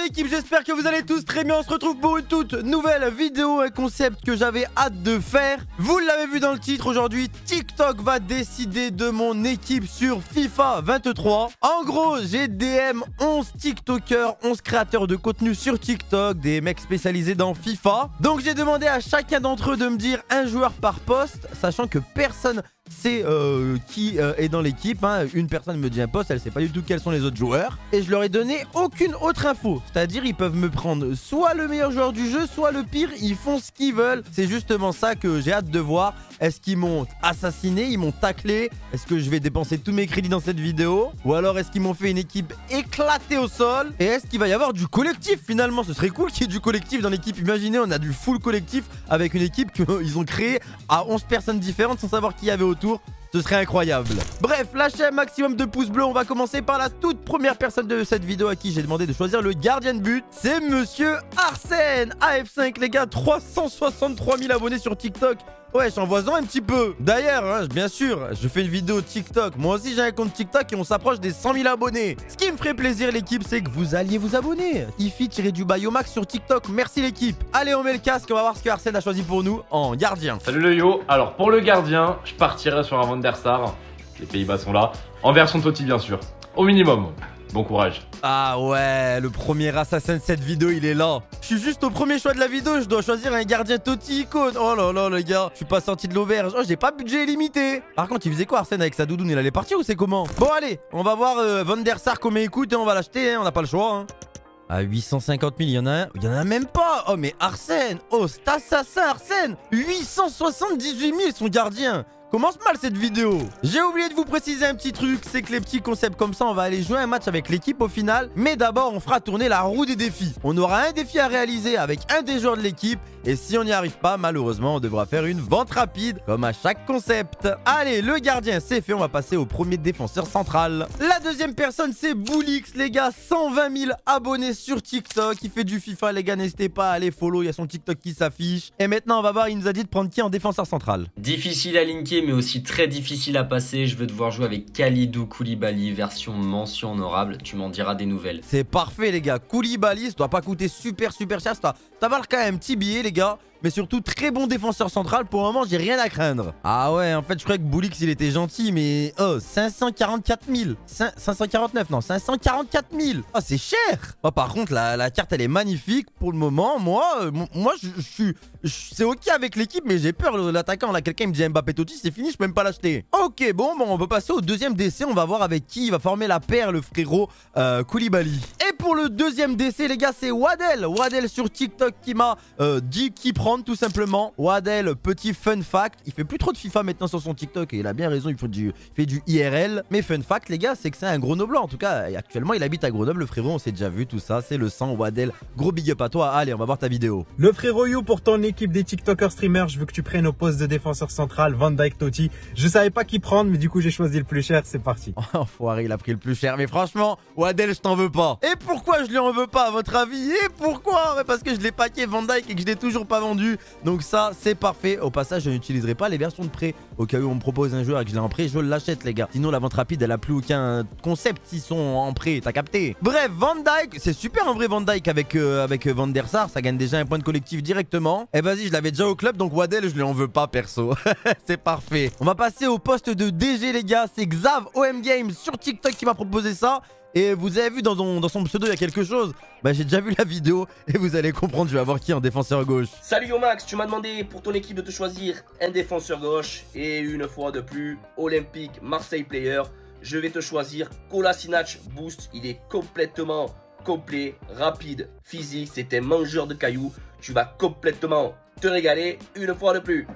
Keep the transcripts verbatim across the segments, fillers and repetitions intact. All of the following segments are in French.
l'équipe, j'espère que vous allez tous très bien. On se retrouve pour une toute nouvelle vidéo, un concept que j'avais hâte de faire. Vous l'avez vu dans le titre, aujourd'hui TikTok va décider de mon équipe sur FIFA vingt-trois. En gros, j'ai D M onze TikTokers, onze créateurs de contenu sur TikTok, des mecs spécialisés dans FIFA. Donc j'ai demandé à chacun d'entre eux de me dire un joueur par poste, sachant que personne sait euh, qui euh, est dans l'équipe, hein. Une personne me dit un poste, elle sait pas du tout quels sont les autres joueurs. Et je leur ai donné aucune autre info. C'est-à-dire ils peuvent me prendre soit le meilleur joueur du jeu, soit le pire, ils font ce qu'ils veulent. C'est justement ça que j'ai hâte de voir. Est-ce qu'ils m'ont assassiné, ils m'ont taclé? Est-ce que je vais dépenser tous mes crédits dans cette vidéo? Ou alors est-ce qu'ils m'ont fait une équipe éclatée au sol? Et est-ce qu'il va y avoir du collectif finalement? Ce serait cool qu'il y ait du collectif dans l'équipe. Imaginez, on a du full collectif avec une équipe qu'ils ont créée à onze personnes différentes sans savoir qui y avait autour. Ce serait incroyable. Bref, lâchez un maximum de pouces bleus. On va commencer par la toute première personne de cette vidéo à qui j'ai demandé de choisir le gardien de but. C'est Monsieur Arsène. A F cinq, les gars, trois cent soixante-trois mille abonnés sur TikTok. Ouais, j'envoie-en un petit peu. D'ailleurs, hein, bien sûr, je fais une vidéo TikTok. Moi aussi, j'ai un compte TikTok et on s'approche des cent mille abonnés. Ce qui me ferait plaisir, l'équipe, c'est que vous alliez vous abonner. Ifi-du Biomax sur TikTok. Merci, l'équipe. Allez, on met le casque. On va voir ce que Arsène a choisi pour nous en gardien. Salut le yo. Alors, pour le gardien, je partirai sur un Van der Sar. Les Pays-Bas sont là. En version Totti, bien sûr. Au minimum. Bon courage. Ah ouais, le premier assassin de cette vidéo, il est là. Je suis juste au premier choix de la vidéo, je dois choisir un gardien Totti icône. Oh là là, les gars, je suis pas sorti de l'auberge. Oh, j'ai pas budget illimité. Par contre, il faisait quoi Arsène avec sa doudoune? Il allait partir ou c'est comment? Bon, allez, on va voir euh, Van der Sar combien il coûte et on va l'acheter, hein, on n'a pas le choix. Hein. À huit cent cinquante mille, il y en a un. Il y en a même pas. Oh, mais Arsène. Oh, cet assassin Arsène. huit cent soixante-dix-huit mille, son gardien. Commence mal cette vidéo. J'ai oublié de vous préciser un petit truc, c'est que les petits concepts comme ça, on va aller jouer un match avec l'équipe au final. Mais d'abord, on fera tourner la roue des défis. On aura un défi à réaliser avec un des joueurs de l'équipe. Et si on n'y arrive pas, malheureusement, on devra faire une vente rapide, comme à chaque concept. Allez, le gardien, c'est fait. On va passer au premier défenseur central. La deuxième personne, c'est Boulix, les gars. cent vingt mille abonnés sur TikTok. Il fait du FIFA, les gars. N'hésitez pas à aller follow. Il y a son TikTok qui s'affiche. Et maintenant, on va voir, il nous a dit de prendre qui en défenseur central? Difficile à linker, mais aussi très difficile à passer. Je veux devoir jouer avec Kalidou Koulibaly, version mention honorable. Tu m'en diras des nouvelles. C'est parfait, les gars. Koulibaly, ça doit pas coûter super, super cher. Ça, ça va quand même un petit billet, les gars. Mais surtout, très bon défenseur central. Pour le moment, j'ai rien à craindre. Ah ouais, en fait, je croyais que Boulix, il était gentil. Mais oh, cinq cent quarante-quatre mille. cinq cent quarante-neuf, non, cinq cent quarante-quatre mille. Oh, c'est cher. Oh, par contre, la, la carte, elle est magnifique. Pour le moment, moi, euh, moi je, je suis... C'est ok avec l'équipe, mais j'ai peur. L'attaquant, là, quelqu'un me dit Mbappé Totti, c'est fini, je peux même pas l'acheter. Ok, bon, bon, on peut passer au deuxième décès. On va voir avec qui il va former la paire, le frérot euh, Koulibaly. Et pour le deuxième décès, les gars, c'est Wadel. Wadel sur TikTok qui m'a euh, dit qui prendre, tout simplement. Wadel, petit fun fact. Il fait plus trop de FIFA maintenant sur son TikTok et il a bien raison, il fait du, il fait du I R L. Mais fun fact, les gars, c'est que c'est un Grenoblois. En tout cas, actuellement, il habite à Grenoble, le frérot. On s'est déjà vu tout ça. C'est le sang, Wadel. Gros big up à toi. Allez, on va voir ta vidéo. Le frérot You, pour ton équipe des TikTokers streamers, je veux que tu prennes au poste de défenseur central Van Dijk Totti. Je savais pas qui prendre, mais du coup, j'ai choisi le plus cher. C'est parti. Oh, Enfoiré, il a pris le plus cher. Mais franchement, Wadel, je t'en veux pas. Et pourquoi je lui en veux pas, à votre avis? Et pourquoi? Parce que je l'ai paqué Van Dijk et que je l'ai toujours pas vendu. Donc ça, c'est parfait. Au passage, je n'utiliserai pas les versions de prêt. Au cas où on me propose un joueur et que je l'ai en prêt, je l'achète, les gars. Sinon, la vente rapide, elle a plus aucun concept s'ils sont en prêt. T'as capté? Bref, Van Dijk, c'est super en vrai, Van Dijk avec, euh, avec Van der Sar. Ça gagne déjà un point de collectif directement. Et vas-y, je l'avais déjà au club. Donc Wadel, je lui en veux pas, perso. C'est parfait. On va passer au poste de D G, les gars. C'est Xav O M Games sur TikTok qui m'a proposé ça. Et vous avez vu dans son, dans son pseudo, il y a quelque chose. Bah, j'ai déjà vu la vidéo et vous allez comprendre, je vais avoir qui en défenseur gauche. Salut yo Max, tu m'as demandé pour ton équipe de te choisir un défenseur gauche. Et une fois de plus, Olympique Marseille player. Je vais te choisir Kolasinac Boost. Il est complètement complet, rapide, physique. C'est un mangeur de cailloux. Tu vas complètement te régaler une fois de plus.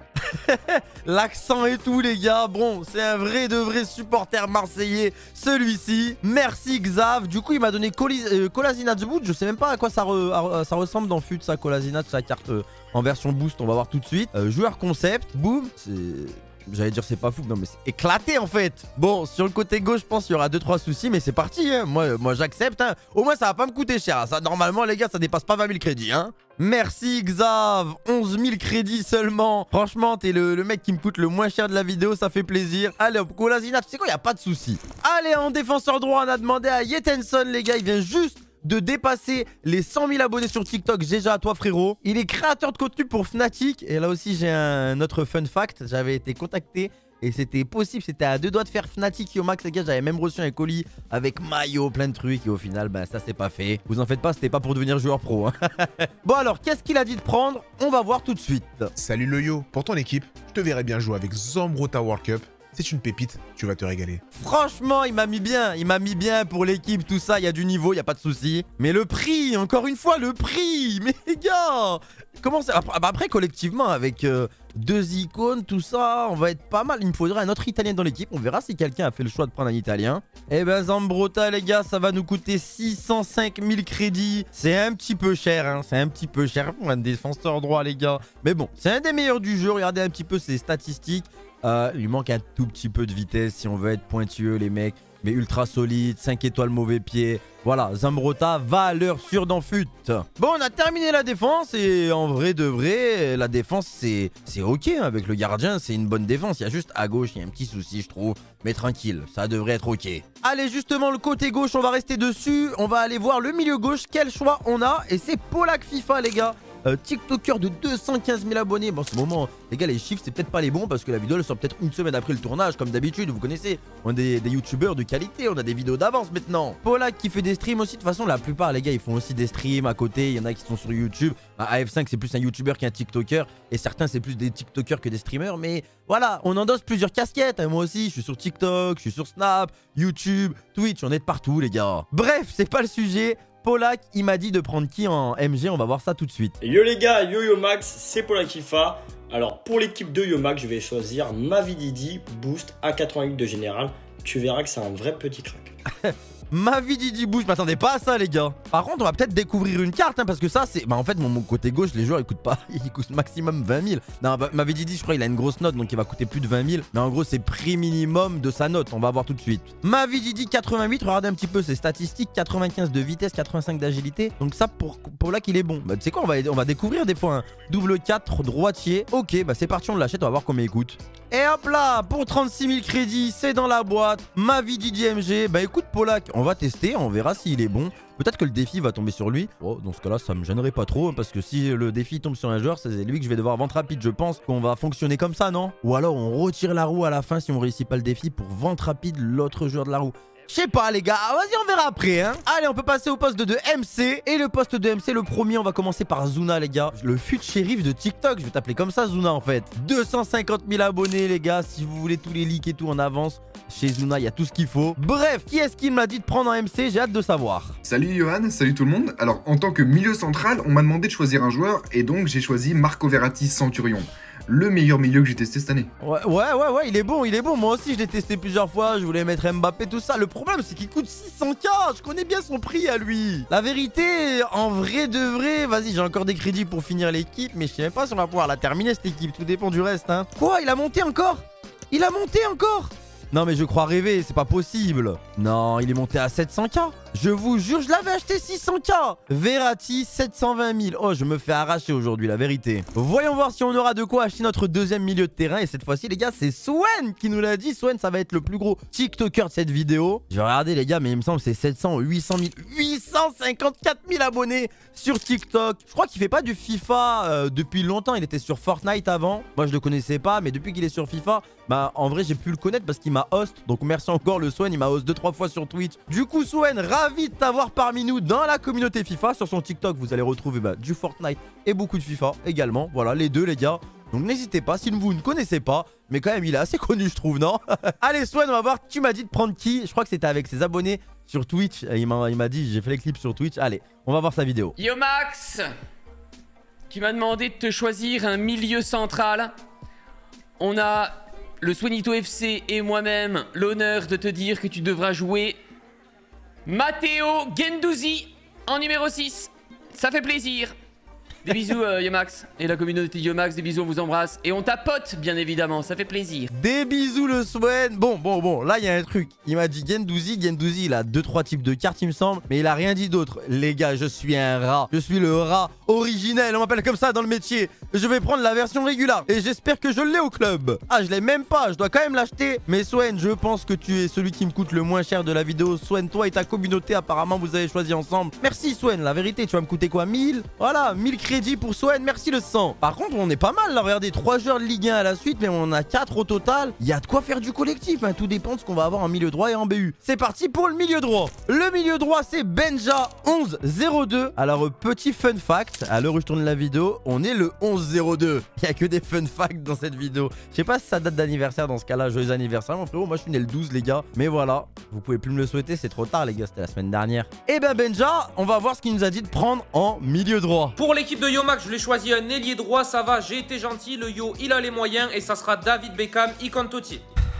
L'accent et tout, les gars. Bon, c'est un vrai de vrai supporter marseillais, celui-ci. Merci Xav. Du coup, il m'a donné euh, Kolasinac Boost. Je sais même pas à quoi ça, re à, ça ressemble dans F U T, ça, Kolasinac, sa carte euh, en version boost. On va voir tout de suite. Euh, joueur concept, boum. C'est... J'allais dire c'est pas fou, non mais c'est éclaté en fait. Bon, sur le côté gauche, je pense qu'il y aura deux trois soucis, mais c'est parti, hein. Moi, moi j'accepte, hein. Au moins, ça va pas me coûter cher. Ça, normalement, les gars, ça dépasse pas vingt mille crédits, hein. Merci Xav, onze mille crédits seulement. Franchement, t'es le, le mec qui me coûte le moins cher de la vidéo, ça fait plaisir. Allez hop, Kolasinac, tu sais quoi, y a pas de souci. Allez, en défenseur droit, on a demandé à Yetenson, les gars, il vient juste de dépasser les cent mille abonnés sur TikTok. G G à toi frérot. Il est créateur de contenu pour Fnatic. Et là aussi j'ai un autre fun fact. J'avais été contacté et c'était possible, c'était à deux doigts de faire Fnatic Yomax les gars. J'avais même reçu un colis avec maillot, plein de trucs. Et au final, bah ça c'est pas fait. Vous en faites pas, c'était pas pour devenir joueur pro hein. Bon alors, qu'est-ce qu'il a dit de prendre? On va voir tout de suite. Salut le yo, pour ton équipe, je te verrais bien jouer avec Zambrotta World Cup. C'est une pépite, tu vas te régaler. Franchement, il m'a mis bien. Il m'a mis bien pour l'équipe, tout ça. Il y a du niveau, il n'y a pas de souci. Mais le prix, encore une fois, le prix. Mais les gars, comment ça... Après, après collectivement, avec euh, deux icônes, tout ça, on va être pas mal. Il me faudrait un autre Italien dans l'équipe. On verra si quelqu'un a fait le choix de prendre un Italien. Eh ben, Zambrotta, les gars, ça va nous coûter six cent cinq mille crédits. C'est un petit peu cher, hein. C'est un petit peu cher pour un défenseur droit, les gars. Mais bon, c'est un des meilleurs du jeu. Regardez un petit peu ses statistiques. Euh, il lui manque un tout petit peu de vitesse si on veut être pointueux les mecs. Mais ultra solide, cinq étoiles mauvais pied. Voilà, Zambrotta, valeur sûre dans fut. Bon, on a terminé la défense et en vrai de vrai, la défense c'est ok hein, avec le gardien, c'est une bonne défense. Il y a juste à gauche, il y a un petit souci je trouve. Mais tranquille, ça devrait être ok. Allez, justement le côté gauche, on va rester dessus. On va aller voir le milieu gauche, quel choix on a. Et c'est Polak FIFA les gars. Euh, TikToker de deux cent quinze mille abonnés. Bon, en ce moment, les gars, les chiffres, c'est peut-être pas les bons parce que la vidéo, elle sort peut-être une semaine après le tournage, comme d'habitude. Vous connaissez, on a des, des youtubeurs de qualité, on a des vidéos d'avance maintenant. Polak qui fait des streams aussi. De toute façon, la plupart, les gars, ils font aussi des streams à côté. Il y en a qui sont sur YouTube. A F cinq, c'est plus un YouTuber qu'un TikToker. Et certains, c'est plus des TikTokers que des streamers. Mais voilà, on endosse plusieurs casquettes. Hein. Moi aussi, je suis sur TikTok, je suis sur Snap, YouTube, Twitch. On est de partout, les gars. Bref, c'est pas le sujet. Polak, il m'a dit de prendre qui en M G, on va voir ça tout de suite. Yo les gars, yo yo Max, c'est Polak FIFA. Alors pour l'équipe de Yomax, je vais choisir Mavididi Boost A quatre-vingt-huit de général. Tu verras que c'est un vrai petit crack. Mavididi Boost, je m'attendais pas à ça les gars. Par contre on va peut-être découvrir une carte hein, parce que ça c'est... Bah en fait mon, mon côté gauche les joueurs ils coûtent pas, ils coûtent maximum vingt mille. Non bah, Mavididi je crois il a une grosse note donc il va coûter plus de vingt mille. Mais en gros c'est prix minimum de sa note, on va voir tout de suite. Mavididi quatre-vingt-huit, regardez un petit peu ses statistiques, quatre-vingt-quinze de vitesse, quatre-vingt-cinq d'agilité. Donc ça pour, pour là qu'il est bon. Bah tu sais quoi, on va, on va découvrir des fois un double quatre droitier. Ok bah c'est parti, on l'achète, on va voir combien il coûte. Et hop là, pour trente-six mille crédits, c'est dans la boîte. Mavididi M G. Bah écoute Polak, on va tester, on verra s'il est bon. Peut-être que le défi va tomber sur lui. Oh, dans ce cas-là, ça me gênerait pas trop. Hein, parce que si le défi tombe sur un joueur, c'est lui que je vais devoir vente rapide. Je pense qu'on va fonctionner comme ça, non? Ou alors on retire la roue à la fin si on réussit pas le défi pour vente rapide l'autre joueur de la roue. Je sais pas les gars, vas-y on verra après hein. Allez on peut passer au poste de M C. Et le poste de M C, le premier on va commencer par Zuna les gars. Le fut shérif de TikTok, je vais t'appeler comme ça Zuna en fait. deux cent cinquante mille abonnés les gars. Si vous voulez tous les leaks et tout en avance, chez Zuna il y a tout ce qu'il faut. Bref, qui est-ce qui me l'a dit de prendre en M C? J'ai hâte de savoir. Salut Johan, salut tout le monde. Alors en tant que milieu central, on m'a demandé de choisir un joueur. Et donc j'ai choisi Marco Verratti Centurion. Le meilleur milieu que j'ai testé cette année. Ouais, ouais, ouais, ouais, il est bon, il est bon. Moi aussi, je l'ai testé plusieurs fois. Je voulais mettre Mbappé, tout ça. Le problème, c'est qu'il coûte six cents K. Je connais bien son prix à lui. La vérité, en vrai de vrai, vas-y, j'ai encore des crédits pour finir l'équipe. Mais je sais même pas si on va pouvoir la terminer, cette équipe. Tout dépend du reste, hein. Quoi? Il a monté encore? Il a monté encore? Non mais je crois rêver, c'est pas possible. Non, il est monté à sept cents K. Je vous jure, je l'avais acheté six cents K. Verratti, sept cent vingt mille. Oh, je me fais arracher aujourd'hui, la vérité. Voyons voir si on aura de quoi acheter notre deuxième milieu de terrain. Et cette fois-ci, les gars, c'est Swen qui nous l'a dit. Swen, ça va être le plus gros TikToker de cette vidéo. Je vais regarder, les gars, mais il me semble que c'est sept cents, huit cent mille, huit cent cinquante-quatre mille abonnés sur TikTok. Je crois qu'il fait pas du FIFA euh, depuis longtemps. Il était sur Fortnite avant. Moi, je le connaissais pas, mais depuis qu'il est sur FIFA, bah, en vrai, j'ai pu le connaître parce qu'il m'a host. Donc, merci encore, le Swen. Il m'a host deux trois fois sur Twitch. Du coup, Swen, ravi de t'avoir parmi nous dans la communauté FIFA. Sur son TikTok, vous allez retrouver bah, du Fortnite et beaucoup de FIFA également. Voilà, les deux, les gars. Donc, n'hésitez pas, si vous ne connaissez pas, mais quand même, il est assez connu, je trouve, non? Allez, Swen, on va voir. Tu m'as dit de prendre qui? Je crois que c'était avec ses abonnés sur Twitch. Il m'a dit, j'ai fait les clips sur Twitch. Allez, on va voir sa vidéo. Yo Max, tu m'as demandé de te choisir un milieu central. On a le Swenito F C et moi-même l'honneur de te dire que tu devras jouer Matteo Guendouzi en numéro six. Ça fait plaisir. Des bisous euh, Yomax et la communauté Yomax, des bisous, on vous embrasse. Et on tapote bien évidemment, ça fait plaisir. Des bisous le Swen. Bon, bon, bon, là il y a un truc. Il m'a dit Gendouzi, Gendouzi il a deux trois types de cartes il me semble. Mais il a rien dit d'autre. Les gars, je suis un rat. Je suis le rat originel, on m'appelle comme ça dans le métier. Je vais prendre la version régulière. Et j'espère que je l'ai au club. Ah, je l'ai même pas, je dois quand même l'acheter. Mais Swen, je pense que tu es celui qui me coûte le moins cher de la vidéo. Swen, toi et ta communauté apparemment vous avez choisi ensemble. Merci Swen, la vérité, tu vas me coûter quoi, mille? Voilà, mille crédits pour Swen, merci le sang. Par contre, on est pas mal là, regardez, trois joueurs de Ligue un à la suite, mais on en a quatre au total. Il y a de quoi faire du collectif, hein. Tout dépend de ce qu'on va avoir en milieu droit et en B U. C'est parti pour le milieu droit. Le milieu droit, c'est Benja onze zéro deux. Alors, petit fun fact, à l'heure où je tourne la vidéo, on est le onze zéro deux. Il y a que des fun facts dans cette vidéo. Je sais pas si ça date d'anniversaire dans ce cas-là, joyeux anniversaire mon frérot. Moi, je suis né le douze les gars. Mais voilà, vous pouvez plus me le souhaiter, c'est trop tard les gars, c'était la semaine dernière. Et ben Benja, on va voir ce qu'il nous a dit de prendre en milieu droit. Pour l'équipe de Yomax, je l'ai choisi un ailier droit, ça va, j'ai été gentil, le Yo il a les moyens et ça sera David Beckham, Icon Totti.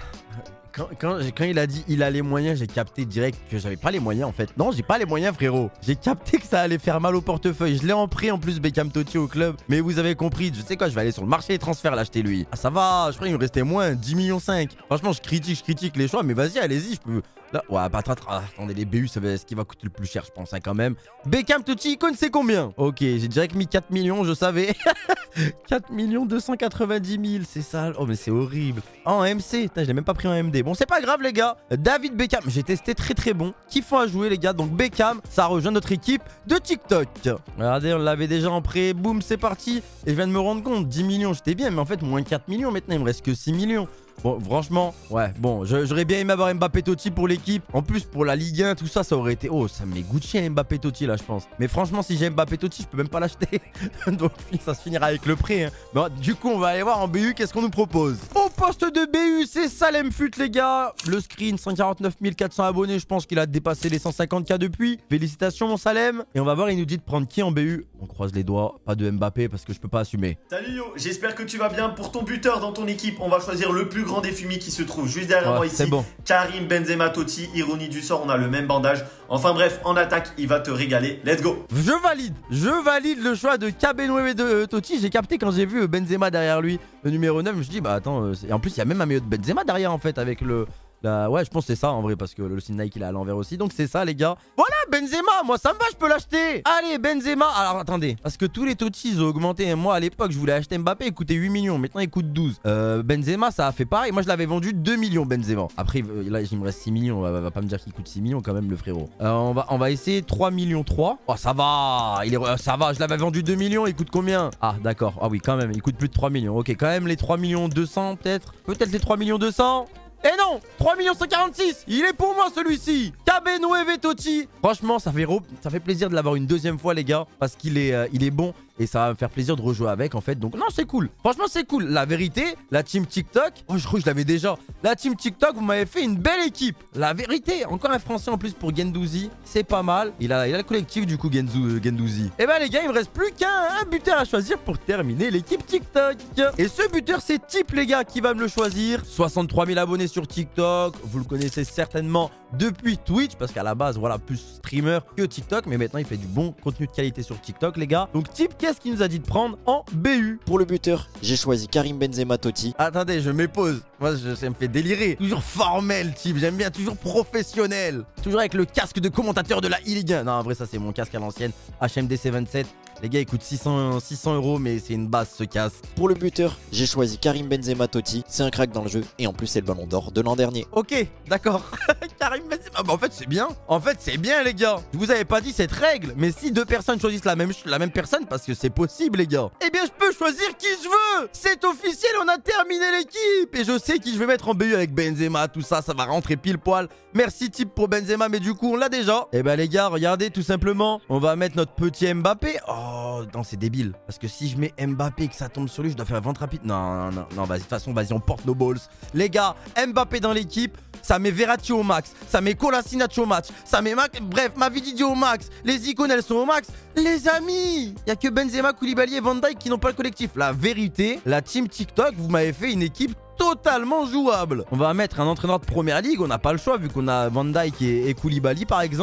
Quand, quand, quand il a dit il a les moyens, j'ai capté direct que j'avais pas les moyens en fait. Non, j'ai pas les moyens frérot. J'ai capté que ça allait faire mal au portefeuille. Je l'ai en prêt en plus Beckham Totti au club. Mais vous avez compris, je sais quoi, je vais aller sur le marché des transferts l'acheter lui. Ah ça va, je crois qu'il me restait moins, dix millions cinq. Franchement, je critique, je critique les choix, mais vas-y, allez-y, je peux... Là, ouais, bah, ah, attendez, les B U, c'est ce qui va coûter le plus cher, je pense, hein, quand même. Beckham Totti, Icon, c'est combien? Ok, j'ai direct mis quatre millions, je savais. quatre millions deux cent quatre-vingt-dix mille, c'est ça. Oh, mais c'est horrible. Oh, en M C, je l'ai même pas pris en M D. Bon, c'est pas grave, les gars. David Beckham, j'ai testé très très bon. Kiffant à jouer, les gars. Donc, Beckham, ça rejoint notre équipe de TikTok. Regardez, on l'avait déjà en prêt. Boum, c'est parti. Et je viens de me rendre compte, dix millions, j'étais bien, mais en fait, moins quatre millions maintenant, il me reste que six millions. Bon, franchement, ouais, bon, j'aurais bien aimé avoir Mbappé Totti pour l'équipe. En plus, pour la Ligue un, tout ça, ça aurait été... Oh, ça me met Gucci à Mbappé Totti, là, je pense. Mais franchement, si j'ai Mbappé Totti, je peux même pas l'acheter. Donc, ça se finira avec le prêt. Hein. Bon, du coup, on va aller voir en B U, qu'est-ce qu'on nous propose. Au poste de B U, c'est Salem Fut, les gars. Le screen, cent quarante-neuf mille quatre cents abonnés. Je pense qu'il a dépassé les cent cinquante K depuis. Félicitations, mon Salem. Et on va voir, il nous dit de prendre qui en B U. On croise les doigts. Pas de Mbappé, parce que je peux pas assumer. Salut Yo, j'espère que tu vas bien. Pour ton buteur dans ton équipe, on va choisir le plus grand des fumis qui se trouve juste derrière ouais, moi ici. Bon. Karim Benzema Totti, ironie du sort, on a le même bandage. Enfin bref, en attaque, il va te régaler. Let's go. Je valide, je valide le choix de K B neuf de euh, Totti. J'ai capté quand j'ai vu euh, Benzema derrière lui, le numéro neuf. Je me suis dit, bah attends, euh, et en plus, il y a même un maillot de Benzema derrière en fait avec le... La... Ouais, je pense que c'est ça en vrai parce que le signe Nike il est à l'envers aussi. Donc c'est ça les gars. Voilà Benzema, moi ça me va, je peux l'acheter. Allez Benzema. Alors attendez, parce que tous les Totti ils ont augmenté. Moi à l'époque je voulais acheter Mbappé, il coûtait huit millions. Maintenant il coûte douze. Euh, Benzema ça a fait pareil. Moi je l'avais vendu deux millions Benzema. Après là il me reste six millions. On va, va pas me dire qu'il coûte six millions quand même le frérot. Euh, on, va, on va essayer trois millions trois. Oh ça va, il est, euh, ça va, je l'avais vendu deux millions. Il coûte combien? Ah d'accord, ah oui quand même, il coûte plus de trois millions. Ok, quand même les trois millions deux cents peut-être. Peut-être les trois millions deux cents. Eh non, trois millions cent quarante-six. Il est pour moi celui-ci. K B neuf Totti. Franchement, ça fait, ça fait plaisir de l'avoir une deuxième fois les gars. Parce qu'il est, euh, il est bon. Et ça va me faire plaisir de rejouer avec en fait. Donc non, c'est cool. Franchement, c'est cool. La vérité, la team TikTok. Oh, je crois que je l'avais déjà. La team TikTok, vous m'avez fait une belle équipe. La vérité. Encore un français en plus pour Gendouzi. C'est pas mal. Il a, il a le collectif du coup Genzu, Gendouzi. Et bah les gars, il me reste plus qu'un buteur à choisir pour terminer l'équipe TikTok. Et ce buteur, c'est Type les gars qui va me le choisir. soixante-trois mille abonnés sur TikTok. Vous le connaissez certainement depuis Twitch. Parce qu'à la base, voilà, plus streamer que TikTok. Mais maintenant, il fait du bon contenu de qualité sur TikTok les gars. Donc Type, qu'est-ce qu'il nous a dit de prendre en B U? Pour le buteur, j'ai choisi Karim Benzema Totti. Attendez, je m'épose. Moi, je, ça me fait délirer. Toujours formel, Type. J'aime bien. Toujours professionnel. Toujours avec le casque de commentateur de la e-Ligue un. Non, en vrai, ça, c'est mon casque à l'ancienne. H M D C vingt-sept. Les gars, il coûte six cents euros, mais c'est une base ce casque. Pour le buteur, j'ai choisi Karim Benzema Totti. C'est un crack dans le jeu et en plus, c'est le ballon d'or de l'an dernier. Ok, d'accord. Karim Benzema. Bah, en fait, c'est bien. En fait, c'est bien, les gars. Je vous avais pas dit cette règle, mais si deux personnes choisissent la même, la même personne, parce que c'est possible, les gars, eh bien, je peux choisir qui je veux. C'est officiel, on a terminé l'équipe. Et je sais qui je vais mettre en B U avec Benzema, tout ça, ça va rentrer pile poil. Merci, Type, pour Benzema, mais du coup, on l'a déjà. Eh ben, les gars, regardez, tout simplement, on va mettre notre petit Mbappé. Oh. Oh non, c'est débile. Parce que si je mets Mbappé et que ça tombe sur lui, je dois faire vente rapide. Non, non, non, non, vas-y, de toute façon, vas-y, on porte nos balls. Les gars, Mbappé dans l'équipe, ça met Verratti au max, ça met Kolasinac au max, ça met... Ma... Bref, Mavididi au max, les icônes, elles sont au max. Les amis, il n'y a que Benzema, Koulibaly et Van Dijk qui n'ont pas le collectif. La vérité, la team TikTok, vous m'avez fait une équipe totalement jouable. On va mettre un entraîneur de première ligue, on n'a pas le choix vu qu'on a Van Dijk et, et Koulibaly par exemple.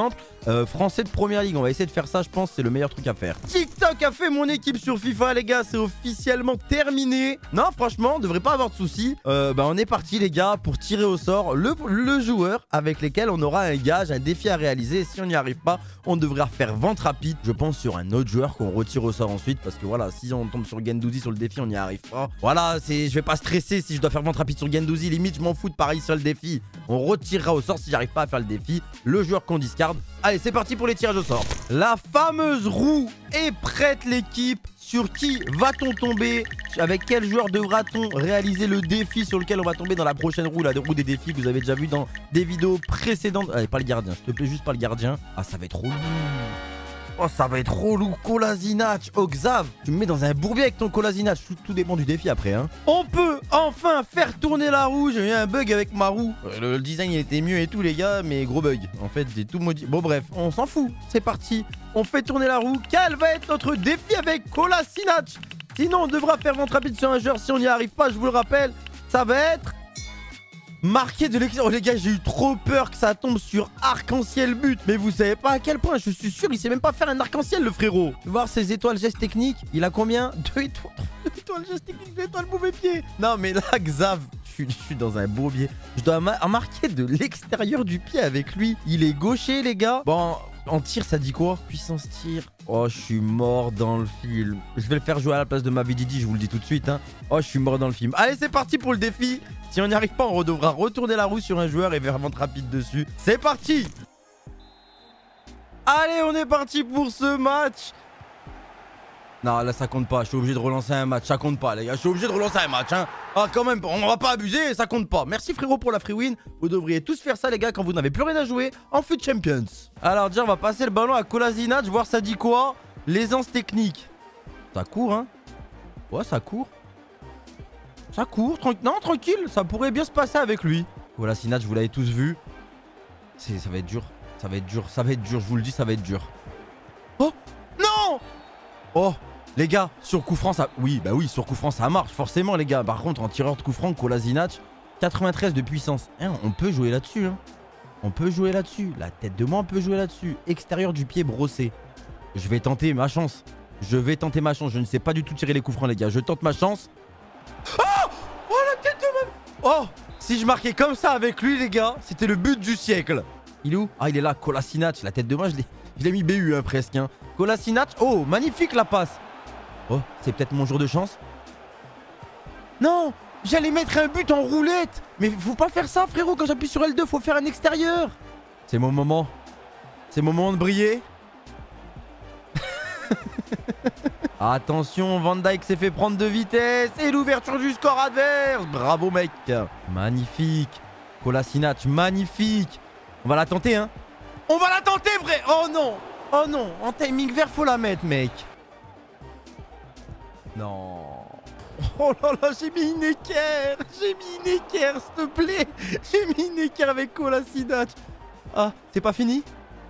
euh, français de première ligue. On va essayer de faire ça, je pense, c'est le meilleur truc à faire. TikTok a fait mon équipe sur FIFA, les gars, c'est officiellement terminé. Non, franchement, on devrait pas avoir de soucis. Euh, bah, on est parti, les gars, pour tirer au sort le, le joueur avec lequel on aura un gage, un défi à réaliser. Si on n'y arrive pas, on devra faire vente rapide, je pense, sur un autre joueur qu'on retire au sort ensuite. Parce que voilà, si on tombe sur Guendouzi sur le défi, on n'y arrive pas. Voilà, je vais pas stresser si je dois faire vente rapide sur Guendouzi. Limite, je m'en fous de pareil sur le défi. On retirera au sort si j'arrive pas à faire le défi. Le joueur qu'on discarde. Allez, c'est parti pour les tirages au sort. La fameuse roue est prête, l'équipe. Sur qui va-t-on tomber? Avec quel joueur devra-t-on réaliser le défi sur lequel on va tomber dans la prochaine roue, la roue des défis que vous avez déjà vu dans des vidéos précédentes? Allez, pas le gardien, s'il te plaît, juste pas le gardien. Ah, ça va être relou. Oh, ça va être relou. Kolasinac, Oxav. Tu me mets dans un bourbier avec ton Kolasinac. Tout, tout dépend du défi après, hein. On peut enfin faire tourner la roue. J'ai eu un bug avec ma roue. Le, le design, il était mieux et tout, les gars, mais gros bug. En fait, j'ai tout maudit. Bon, bref, on s'en fout. C'est parti. On fait tourner la roue. Quel va être notre défi avec Kolasinac? Sinon, on devra faire vente rapide sur un joueur. Si on n'y arrive pas, je vous le rappelle, ça va être... marqué de l'extérieur. Oh les gars, j'ai eu trop peur que ça tombe sur arc-en-ciel but. Mais vous savez pas à quel point, je suis sûr, il sait même pas faire un arc-en-ciel, le frérot. Voir ses étoiles gestes techniques. Il a combien? Deux étoiles. Deux étoiles gestes techniques, deux étoiles mauvais pied. Non mais là, Xav, je suis, je suis dans un bourbier. Je dois ma marquer de l'extérieur du pied avec lui. Il est gaucher, les gars. Bon, en tir, ça dit quoi? Puissance tir. Oh, je suis mort dans le film. Je vais le faire jouer à la place de Mavididi, je vous le dis tout de suite, hein. Oh, je suis mort dans le film. Allez, c'est parti pour le défi. Si on n'y arrive pas, on devra retourner la roue sur un joueur et faire vente rapide dessus. C'est parti. Allez, on est parti pour ce match. Non, là, ça compte pas. Je suis obligé de relancer un match. Ça compte pas, les gars. Je suis obligé de relancer un match, hein. Ah, quand même, on va pas abuser. Ça compte pas. Merci, frérot, pour la free win. Vous devriez tous faire ça, les gars, quand vous n'avez plus rien à jouer en Foot Champions. Alors, déjà, on va passer le ballon à Kolasinac. Voir ça dit quoi? L'aisance technique. Ça court, hein. Ouais, ça court. Ça court. Tranqu non, tranquille. Ça pourrait bien se passer avec lui. Kolasinac, vous l'avez tous vu. Ça va être dur. Ça va être dur. Ça va être dur. Je vous le dis, ça va être dur. Oh non. Oh, les gars, sur coup franc, ça... Oui, bah oui, sur coup franc, ça marche, forcément, les gars. Par contre, en tireur de coup franc, Kolasinac, quatre-vingt-treize de puissance. Hein, on peut jouer là-dessus, hein. On peut jouer là-dessus. La tête de moi, on peut jouer là-dessus. Extérieur du pied brossé. Je vais tenter ma chance. Je vais tenter ma chance. Je ne sais pas du tout tirer les coups francs, les gars. Je tente ma chance. Oh, oh, la tête de ma... Oh, si je marquais comme ça avec lui, les gars, c'était le but du siècle. Il est où? Ah, il est là, Kolasinac. La tête de moi, je l'ai mis B U, hein, presque, hein. Kolasinac. Oh, magnifique la passe. Oh, c'est peut-être mon jour de chance. Non, j'allais mettre un but en roulette. Mais faut pas faire ça, frérot. Quand j'appuie sur L deux, faut faire un extérieur. C'est mon moment. C'est mon moment de briller. Attention, Van Dijk s'est fait prendre de vitesse. Et l'ouverture du score adverse. Bravo, mec. Magnifique. Kolasinac, magnifique. On va la tenter, hein. On va la tenter, vrai. Oh non. Oh non. En timing vert, faut la mettre, mec. Non. Oh là là, j'ai mis une équerre. J'ai mis une équerre, s'il te plaît. J'ai mis une équerre avec Kolasinac. Ah, c'est pas fini?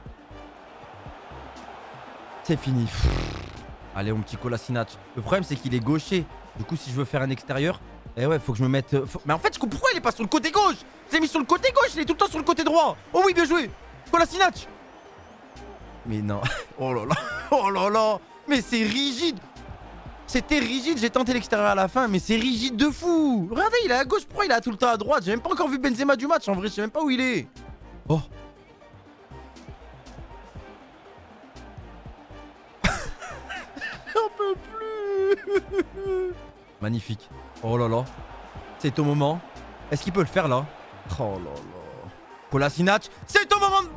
C'est fini. Pff. Allez, mon petit Kolasinac. Le problème, c'est qu'il est gaucher. Du coup, si je veux faire un extérieur, eh ouais, faut que je me mette... Faut... Mais en fait, je comprends pourquoi il est pas sur le côté gauche. Je l'ai mis sur le côté gauche, il est tout le temps sur le côté droit. Oh oui, bien joué. Kolasinac. Mais non. Oh là là. Oh là là. Mais c'est rigide. C'était rigide, j'ai tenté l'extérieur à la fin, mais c'est rigide de fou. Regardez, il est à gauche, pourquoi il est tout le temps à droite? J'ai même pas encore vu Benzema du match, en vrai, je sais même pas où il est. Oh. J'en peux plus. Magnifique. Oh là là. C'est au moment. Est-ce qu'il peut le faire là? Oh là là. Kolasinac, c'est au moment de...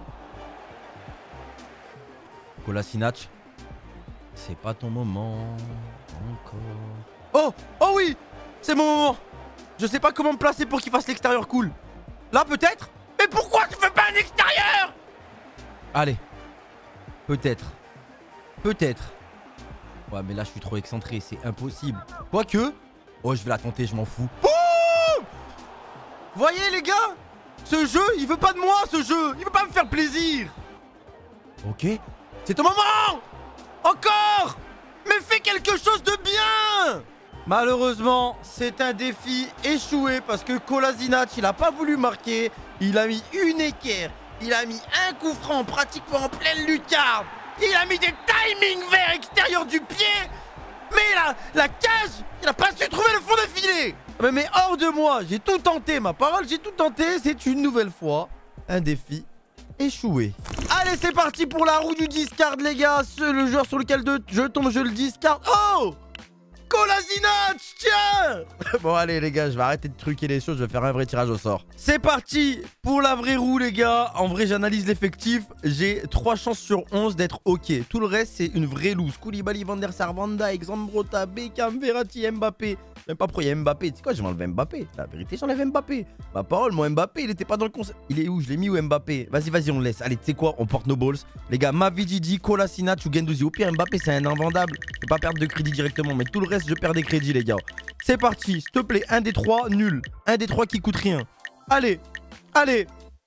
Kolasinac, c'est pas ton moment. Encore. Oh, oh oui, c'est mon moment. Je sais pas comment me placer pour qu'il fasse l'extérieur cool. Là peut-être. Mais pourquoi tu fais pas un extérieur? Allez. Peut-être. Peut-être. Ouais, mais là je suis trop excentré, c'est impossible. Quoique. Oh, je vais la tenter, je m'en fous. Boum. Voyez les gars, ce jeu, il veut pas de moi, ce jeu. Il veut pas me faire plaisir. Ok. C'est ton moment. Encore. Mais fais quelque chose de bien. Malheureusement, c'est un défi échoué parce que Kolasinac, il a pas voulu marquer. Il a mis une équerre Il a mis un coup franc pratiquement en pleine lucarne. Il a mis des timings vers extérieur du pied. Mais la, la cage, il a pas su trouver le fond de filet. Mais, mais hors de moi, j'ai tout tenté, ma parole, j'ai tout tenté. C'est une nouvelle fois un défi échoué. Allez, c'est parti pour la roue du discard, les gars. Ce, le joueur sur lequel de, je tombe, je le discard. Oh, Kolasinac, tiens. Bon, allez, les gars, je vais arrêter de truquer les choses. Je vais faire un vrai tirage au sort. C'est parti pour la vraie roue, les gars. En vrai, j'analyse l'effectif. J'ai trois chances sur onze d'être OK. Tout le reste, c'est une vraie loose. Koulibaly, Van der Sar, Van Dijk, Zambrotta, Beckham, Verratti, Mbappé. Même pas pourquoi il y a Mbappé. Tu sais quoi, je vais enlever Mbappé. La vérité, j'enlève Mbappé. Ma parole, moi, Mbappé, il était pas dans le concept. Il est où? Je l'ai mis où, Mbappé? Vas-y, vas-y, on le laisse. Allez, tu sais quoi, on porte nos balls. Les gars, Mavididi, Kolasinac ou Guendouzi. Au pire, Mbappé, c'est un invendable. Je vais pas perdre de crédit directement, mais tout le reste, je perds des crédits, les gars. C'est parti, s'il te plaît, un des trois, nul. Un des trois qui coûte rien. Allez, allez.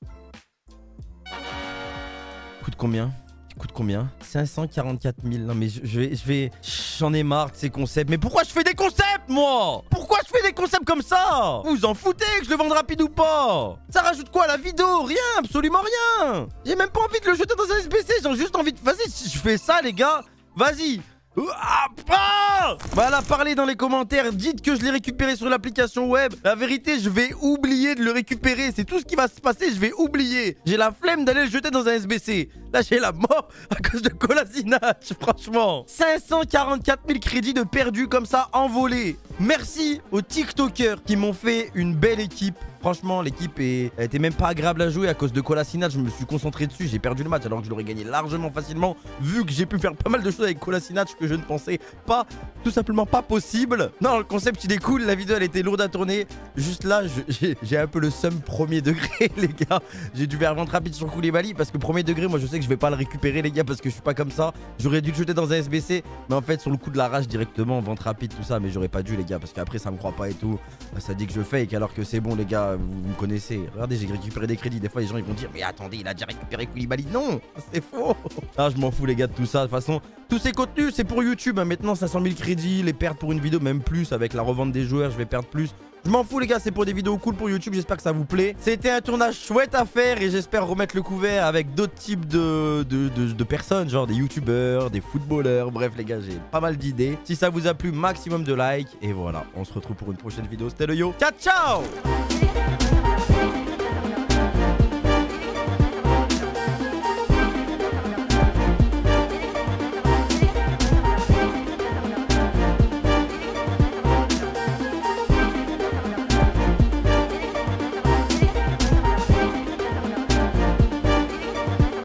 Coûte combien? Coûte combien? cinq cent quarante-quatre mille. Non mais je, je vais... je vais... J'en ai marre de ces concepts. Mais pourquoi je fais des concepts, moi? Pourquoi je fais des concepts comme ça? Vous vous en foutez que je le vende rapide ou pas? Ça rajoute quoi à la vidéo? Rien, absolument rien. J'ai même pas envie de le jeter dans un S B C. J'ai juste envie de... Vas-y, si je fais ça, les gars, vas-y. Ah, ah voilà, parlez dans les commentaires, dites que je l'ai récupéré sur l'application web. La vérité, je vais oublier de le récupérer. C'est tout ce qui va se passer, je vais oublier. J'ai la flemme d'aller le jeter dans un S B C. Là, j'ai la mort à cause de Kolasinac, franchement. cinq cent quarante-quatre mille crédits de perdus comme ça, envolés. Merci aux TikTokers qui m'ont fait une belle équipe. Franchement, l'équipe est... elle était même pas agréable à jouer à cause de Kolasinac. Je me suis concentré dessus, j'ai perdu le match alors que je l'aurais gagné largement facilement vu que j'ai pu faire pas mal de choses avec Kolasinac que je ne pensais pas, tout simplement pas possible. Non, le concept il est cool, la vidéo elle était lourde à tourner. Juste là, j'ai un peu le seum premier degré, les gars. J'ai dû faire vente rapide sur Koulibaly parce que premier degré, moi je sais que je vais pas le récupérer, les gars, parce que je suis pas comme ça. J'aurais dû le jeter dans un S B C, mais en fait, sur le coup de la rage directement, vente rapide, tout ça, mais j'aurais pas dû, les gars, parce qu'après ça me croit pas et tout. Ça dit que je fake alors que c'est bon, les gars. Vous, vous me connaissez. Regardez, j'ai récupéré des crédits. Des fois, les gens ils vont dire, mais attendez, il a déjà récupéré Koulibaly. Non, c'est faux. Ah, je m'en fous, les gars, de tout ça. De toute façon, tous ces contenus, c'est pour YouTube. Hein. Maintenant, cinq cent mille crédits, les pertes pour une vidéo, même plus. Avec la revente des joueurs, je vais perdre plus. Je m'en fous, les gars, c'est pour des vidéos cool pour YouTube. J'espère que ça vous plaît. C'était un tournage chouette à faire et j'espère remettre le couvert avec d'autres types de, de, de, de personnes, genre des youtubeurs, des footballeurs. Bref, les gars, j'ai pas mal d'idées. Si ça vous a plu, maximum de likes. Et voilà, on se retrouve pour une prochaine vidéo. C'était le Yo. Ciao, ciao!